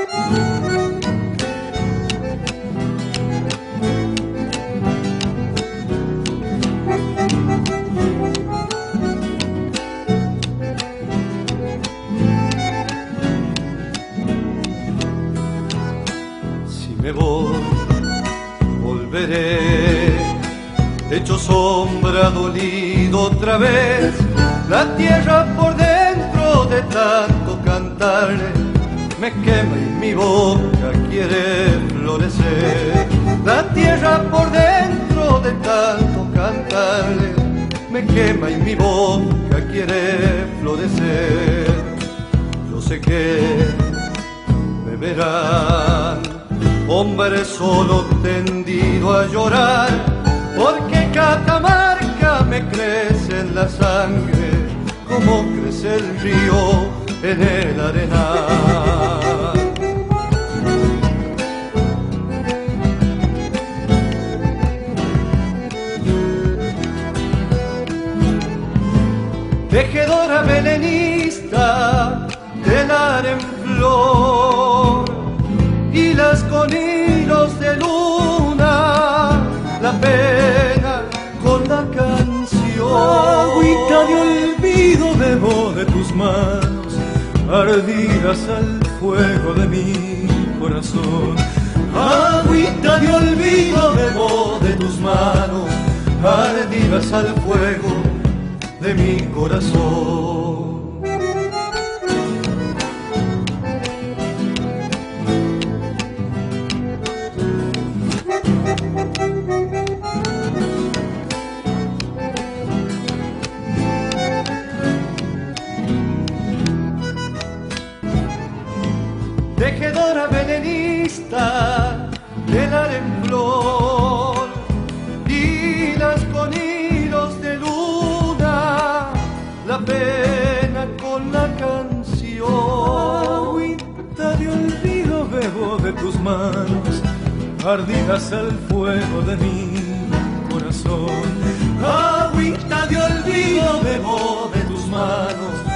Me voy, volveré, hecho sombra, dolido otra vez, la tierra por dentro de tanto cantarle, me quema y mi boca quiere florecer. La tierra por dentro de tanto cantarle, me quema y mi boca quiere florecer. Yo sé que me verán hombre solo tendido a llorar, porque Catamarca me crece en la sangre, como crece el río en el arenal. Tejedora belenista del en flor, hilas con hilos de luna la pena con la canción. Agüita de olvido bebo de tus manos, ardidas al fuego de mi corazón. Agüita de olvido bebo de tus manos, ardidas al fuego de mi corazón. Tejedora belenista del en flor, hilas con hilos de luna la pena con la canción. Agüita de olvido bebo de tus manos, ardidas al fuego de mi corazón. Agüita de olvido bebo de tus manos,